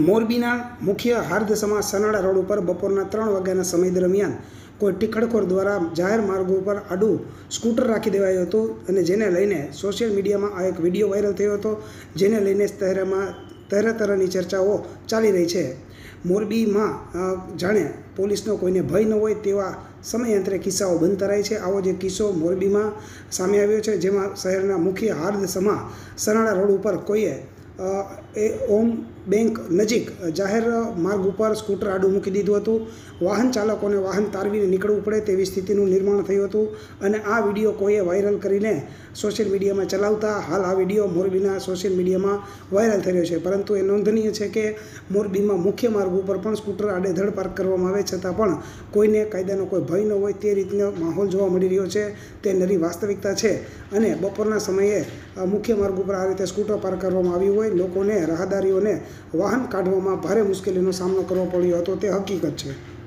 મોરબીના મુખ્ય હાર્દસમા સનાડા રોડ ઉપર બપોરના 3 વાગ્યાના સમય દરમિયાન કોઈ ટિખડખોર દ્વારા જાહેર માર્ગો ઉપર આડું સ્કૂટર રાખી દેવાયું હતું અને જેને લઈને સોશિયલ મીડિયામાં આ એક વિડીયો વાયરલ થયો હતો, જેને લઈને તહેરાતરની ચર્ચાઓ ચાલી રહી છે। મોરબીમાં જાણે પોલીસનો કોઈને ભય ન હોય તેવા સમયાંતરે કિસ્સાઓ બંધ કરાય છે। આવો જ એક કિસ્સો મોરબીમાં સામે આવ્યો છે, જેમાં શહેરના મુખ્ય હાર્દસમા સનાડા રોડ ઉપર કોઈએ ઓમ બેંક નજીક જાહેર માર્ગ ઉપર સ્કૂટર આડું મૂકી દીધું હતું। વાહન ચાલકોને વાહન તારવીને નીકળવું પડે તેવી સ્થિતિનું નિર્માણ થયું હતું અને આ વિડીયો કોઈએ વાયરલ કરીને સોશિયલ મીડિયામાં ચલાવતા હાલ આ વિડીયો મોરબીના સોશિયલ મીડિયામાં વાયરલ થઈ રહ્યો છે। પરંતુ એ નોંધનીય છે કે મોરબીમાં મુખ્ય માર્ગ ઉપર પણ સ્કૂટર આડેધડ પાર્ક કરવામાં આવે છતાં પણ કોઈને કાયદાનો કોઈ ભય ન હોય તે રીતનો માહોલ જોવા મળી રહ્યો છે। તે નરી વાસ્તવિકતા છે અને બપોરના સમયે મુખ્ય માર્ગ ઉપર આ રીતે સ્કૂટર પાર્ક કરવામાં આવ્યું હોય લોકોને રાહદારીઓને વાહન કાઢવામાં ભારે મુશ્કેલીનો સામનો કરવો પડ્યો હતો તે હકીકત છે।